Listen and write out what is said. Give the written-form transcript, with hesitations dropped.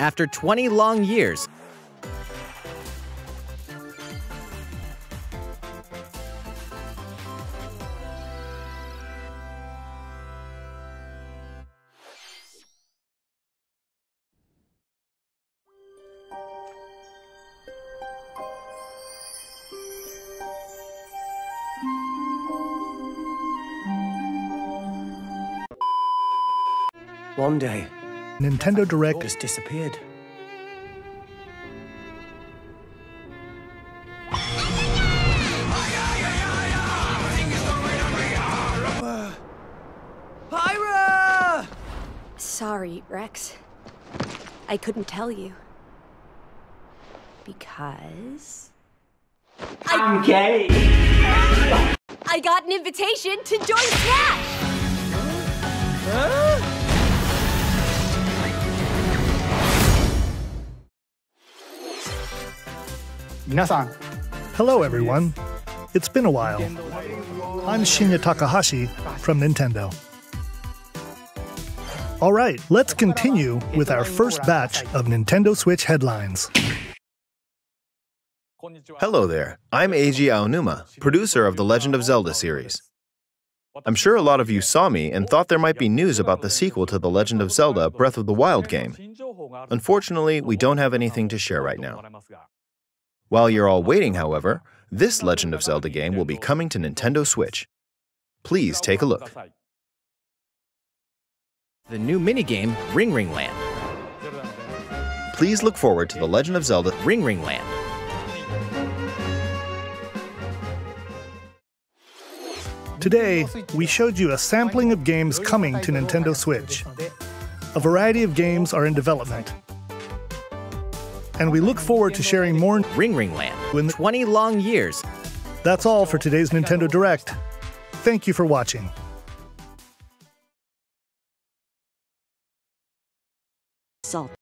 After 20 long years, one day, Nintendo Direct has disappeared. Pyra! Sorry, Rex. I couldn't tell you. Because... I'm gay! I got an invitation to join Smash! Hello, everyone. It's been a while. I'm Shinya Takahashi from Nintendo. All right, let's continue with our first batch of Nintendo Switch headlines. Hello there, I'm Eiji Aonuma, producer of the Legend of Zelda series. I'm sure a lot of you saw me and thought there might be news about the sequel to the Legend of Zelda Breath of the Wild game. Unfortunately, we don't have anything to share right now. While you're all waiting, however, this Legend of Zelda game will be coming to Nintendo Switch. Please take a look. the new minigame, Ring Ring Land. Please look forward to the Legend of Zelda Ring Ring Land. Today, we showed you a sampling of games coming to Nintendo Switch. A variety of games are in development. And we look forward to sharing more. Ring Ring Land. When 20 long years. That's all for today's Nintendo Direct. Thank you for watching. Salt.